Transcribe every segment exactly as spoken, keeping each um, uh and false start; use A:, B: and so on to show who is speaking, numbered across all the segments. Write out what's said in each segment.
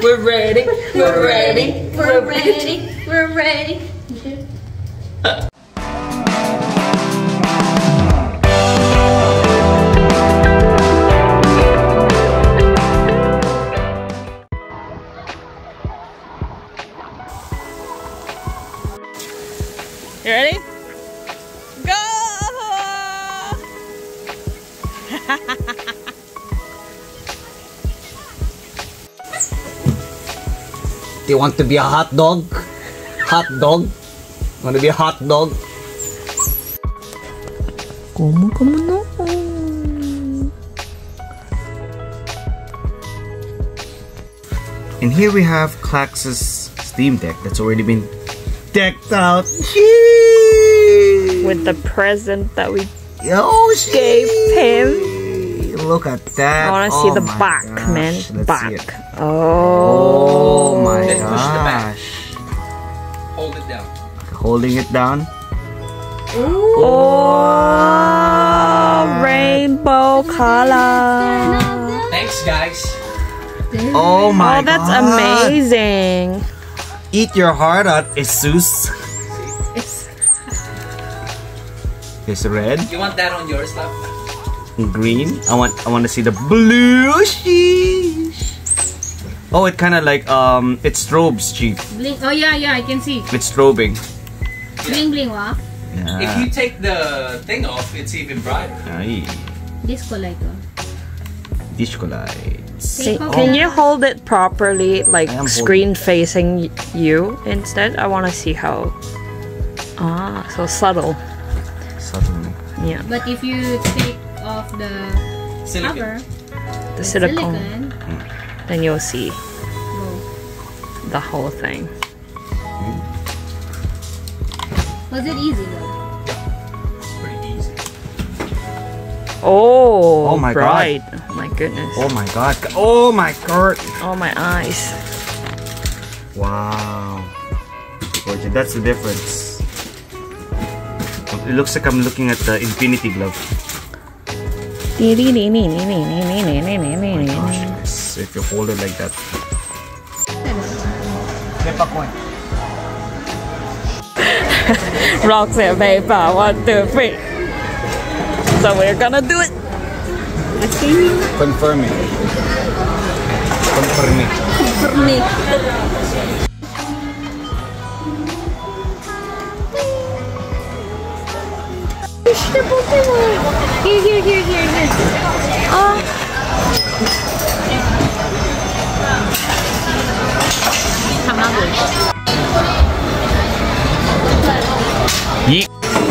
A: We're ready. We're ready. We're ready. We're ready.
B: You ready? Go!
C: Do you want to be a hot dog? Hot dog? Want to be a hot dog?
B: Como, como no?
C: And here we have Klax's Steam Deck that's already been decked out.
B: With the present that we
C: Yoshi.
B: gave him.
C: Look at that.
B: I want to
C: oh
B: see the
C: my
B: back,
C: gosh.
B: man.
C: Let's
B: back.
C: see it.
B: Oh.
C: Oh my
A: Then push the back.
C: gosh.
A: Hold it down.
C: Holding it down.
B: Oh, rainbow color.
A: Thanks, guys.
C: Oh my
B: Oh, that's
C: god.
B: amazing.
C: Eat your heart out, Jesus. There's red,
A: You want that on yours, love?
C: green. I want I want to see the blue. Sheesh. Oh, it kind of like um, it strobes, chief.
D: Blink. Oh yeah, yeah, I can see.
C: It's strobing.
D: Bling bling, wow.
C: Yeah.
A: If you take the thing off, it's even brighter.
C: Ay,
D: Disco light. Oh.
C: disco lights.
D: Take off
B: Can
D: the-
B: you hold it properly, like
C: I am
B: screen facing y- you instead? I want to see how. Ah, so subtle.
C: Suddenly.
B: Yeah,
D: But if you take off the
A: Silicone.
D: cover,
B: the silicone,
D: silicone,
B: then you'll see
D: go.
B: the whole thing.
D: Was it easy though?
A: Pretty easy.
B: Oh,
C: Oh my God.
B: bright. Oh my goodness.
C: Oh my god. Oh my god.
B: Oh my eyes.
C: Wow. Gorgeous. That's the difference. It looks like I'm looking at the Infinity Glove.
B: Oh
C: Gosh, guys, if you hold it like that. Flip a coin.
B: Rocks and paper, one, two, three. So we're gonna do it.
C: Confirm it. Confirm it.
D: Push the Pokemon. Here, here, here, here, here. Oh.
C: Yeet.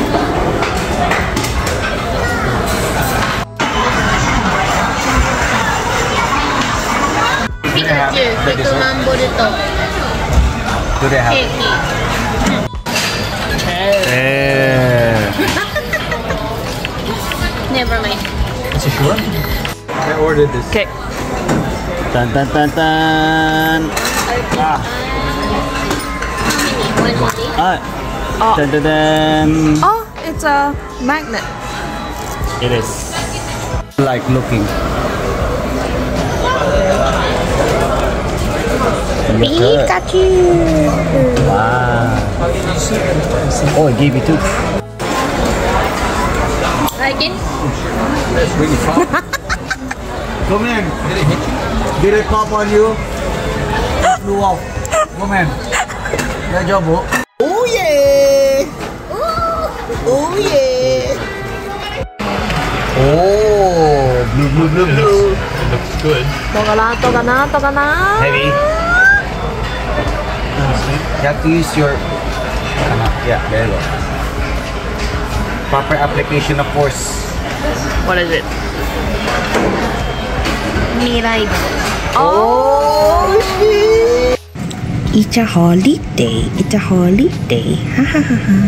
D: Pikachu, ito mambo dito.
C: Do they have?
D: Keki.
C: Eh.
D: Never mind.
C: Is it sure? I ordered this.
B: Okay.
C: Dun dun dun dun. Ah.
D: One minute.
C: Ah.
B: Oh.
C: Dun dun dun.
B: Oh, it's a magnet.
C: It is. Like looking.
B: Pikachu.
C: Wow. Oh, it gave you two.
D: Like it?
C: That's really fun. Come in. Did it hit you? Did it pop on you? It flew off. Come in. Good job, bro. Oh yeah! Oh yeah! Oh, blue, blue, blue, blue.
A: Looks good.
B: Togana, togana, togana.
C: Heavy. You have to use your. Yeah, there you go. Proper application of force.
B: What is it?
D: Mirai.
C: Oh shit!
B: It's a holiday. It's a holiday. Ha ha ha ha.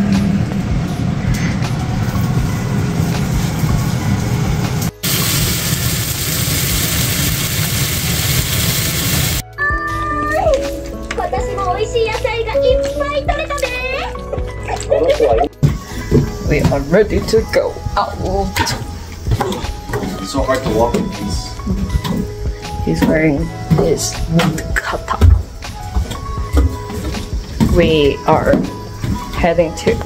B: We are ready to go out.
C: It's so hard to walk in these.
B: He's wearing is woodcutter. We are heading to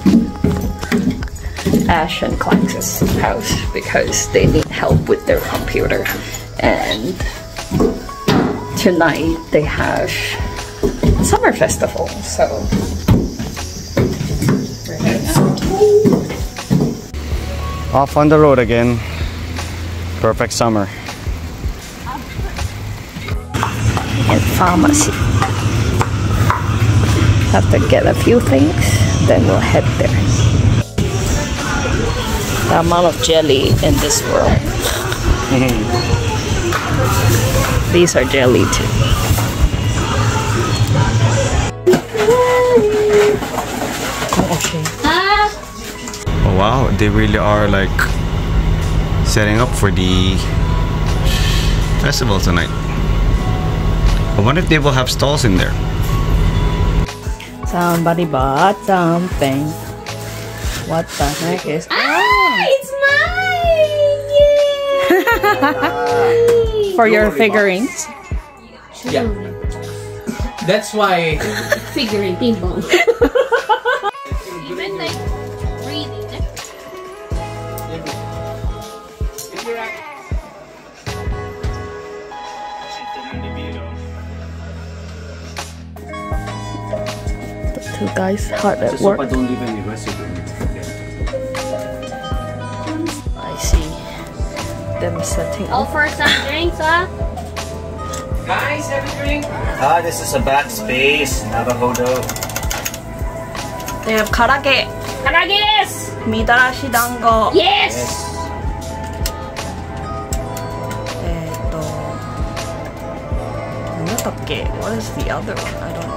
B: Ash and Clax's house because they need help with their computer, and tonight they have a summer festival, so we're heading out.
E: Off on the road again. Perfect summer.
B: And pharmacy. Have to get a few things, then we'll head there. The amount of jelly in this world. These are jelly too.
E: Oh wow, they really are like setting up for the festival tonight. I wonder if they will have stalls in there.
B: Somebody bought something. What the heck is
A: Ah, it's mine!
B: for your figurines?
F: Yeah. That's why.
A: Figuring ping pong.
D: Even like breathing.
B: The two guys hard at work.
E: don't leave any recipe.
B: I see them setting up.
D: Offer some drinks, huh?
F: Guys, have a drink.
C: Ah, this is a backspace, Navajo.
B: They have karage,
D: Karages!
B: midarashi dango.
D: Yes!
B: Eto, what is the other one? I don't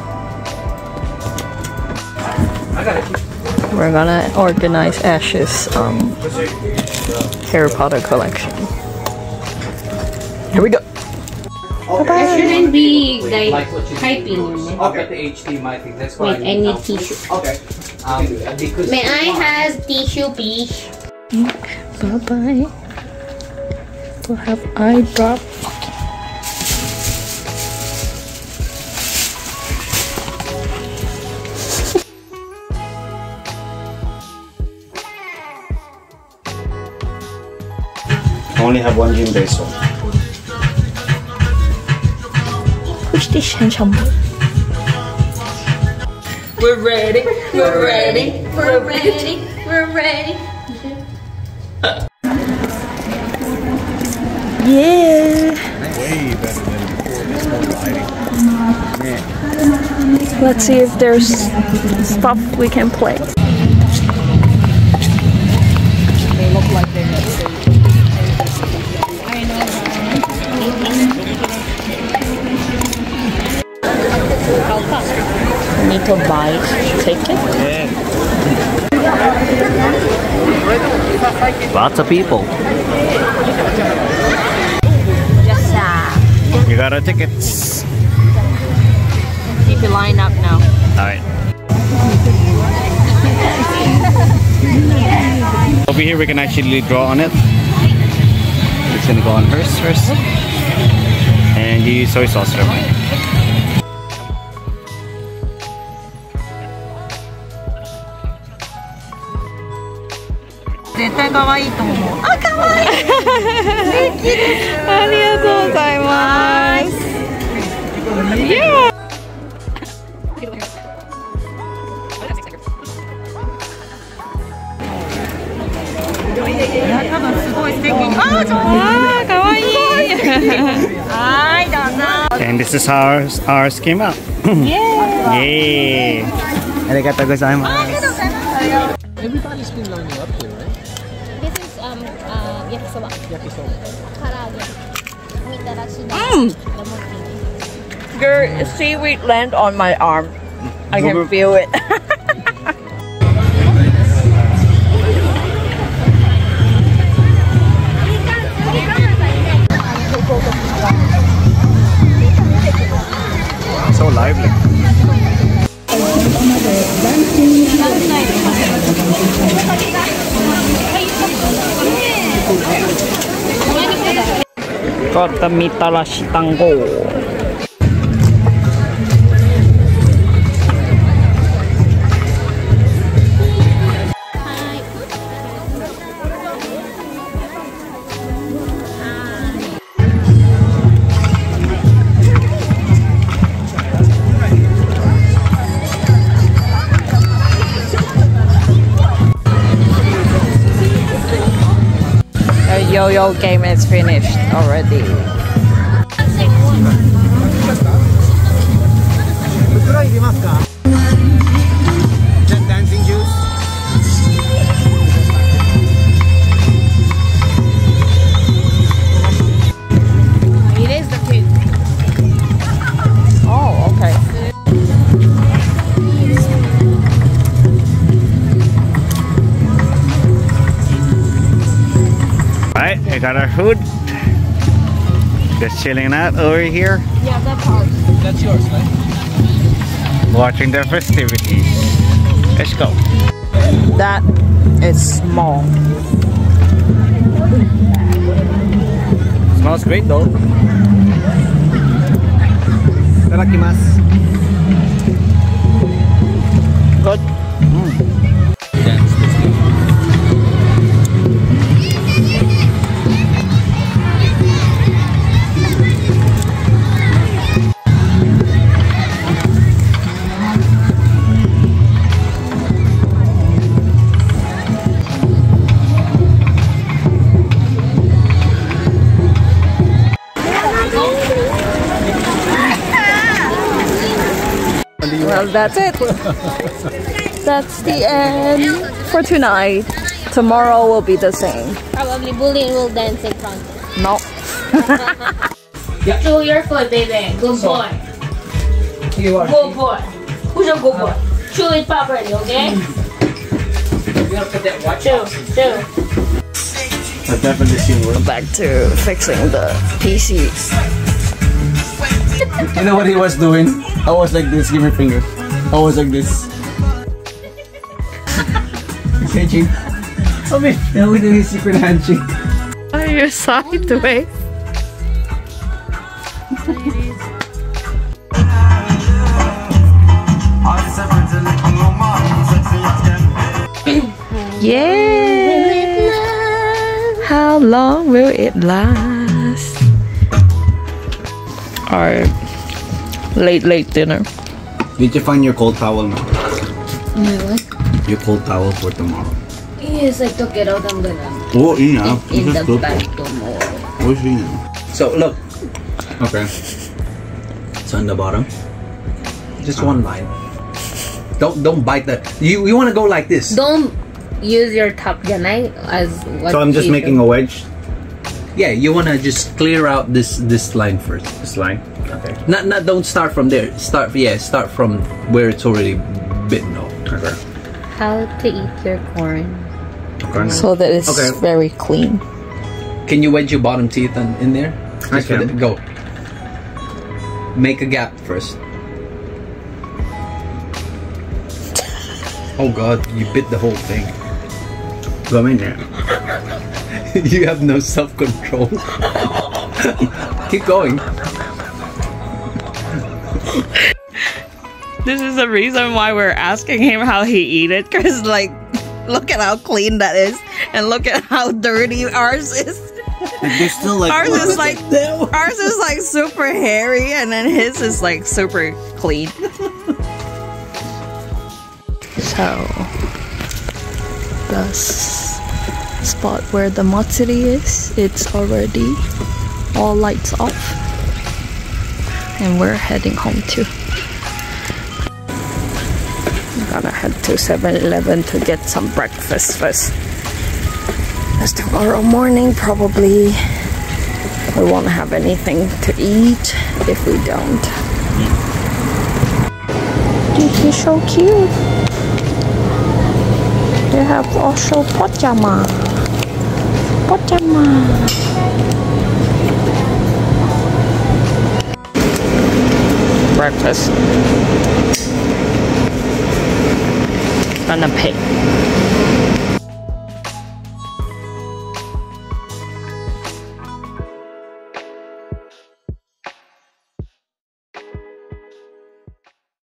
B: know.
F: I got it.
B: We're gonna organize Ash's um, Harry Potter collection. Here we go.
A: It shouldn't be like
F: Like what you
A: typing.
F: I'll get the H D M I thing. That's why.
A: With
F: I need
A: any
F: help.
A: tissue.
F: Okay. Um, because
A: May I have tissue, please?
B: Bye bye. We'll have eye drop.
E: I only have one gym base, so.
B: Push this handsome boy.
A: We're ready. We're ready. We're ready. We're ready.
B: Yeah.
E: Way better than before. There's more lighting.
B: Let's see if there's stuff we can play. They look like they're not safe. Need to buy ticket.
E: Lots of people.
B: Yes, sir.
E: You got our tickets.
B: Keep your line up now.
E: Alright. Over here we can actually draw on it. It's gonna go on hers first. And you use soy sauce for mine. Yeah. And this is how ours, ours came out. Yeah. Yay. Arigatou gozaimasu.
F: Everybody's been lining up here, right?
D: This is um uh yakisoba.
F: Yakisoba.
D: Karage. Midarashi
B: Mm. Girl, seaweed land on my arm. I can feel it.
E: So lively.
B: got the mitarashi tango. Yo-yo game is finished already.
C: Dancing juice.
D: It is the kid.
B: Oh, okay.
E: Alright, I got our food. Just chilling out over here.
D: Yeah, that's ours.
F: That's yours, right?
E: Watching the festivities. Let's go.
B: That is small.
E: Smells great though.
C: Itadakimasu.
B: Good.
F: Dance, let's go.
B: Well, that's it. That's the end for tonight. Tomorrow will be the same.
D: Probably bullying will dance in front.
B: No.
A: Show your foot, baby. Good boy.
F: You are.
A: Good boy. Who's a good boy? Chew it properly, okay?
F: You gotta put that watch
A: Chew, chew.
E: I've definitely seen worse.
B: Back to fixing the P C.
C: You know what he was doing? I was like this, give me finger. I was like this. Handshake. Oh man, now we do his secret handshake.
B: Are you sideways? Yeah. How long will it last? Our late late dinner.
C: Did you find your cold towel now?
A: My what?
C: Your cold towel for tomorrow.
A: Yes, I took it out. I'm gonna
C: Oh, yeah.
A: in the bag tomorrow.
C: Where's he now? So look. Okay. It's on the bottom. Just one line. Don't don't bite that. You you want to go like this.
A: Don't use your top ganai as what
C: So I'm just
A: you
C: making
A: do.
C: a wedge. Yeah, you want to just clear out this this line first. This line. Okay. Not not don't start from there. Start yeah. Start from where it's already bitten off. Okay.
A: How to eat your corn.
C: Okay.
B: So that it's
C: Okay.
B: very clean.
C: Can you wedge your bottom teeth in, in there?
E: I
C: Just for
E: can.
C: the- Go. Make a gap first. Oh god, you bit the whole thing.
E: Go in there.
C: You have no self-control. Keep going.
B: This is the reason why we're asking him how he eat it, because like, look at how clean that is, and look at how dirty ours is.
C: They're still like
B: Ours is like ours is like super hairy, and then his is like super clean. So the s- spot where the matsuri is, it's already all lights off, and we're heading home too. I'm gonna head to seven eleven to get some breakfast first. Because tomorrow morning probably we won't have anything to eat if we don't. This is so cute. They have also pajama. Pajama. Breakfast. Gonna pay.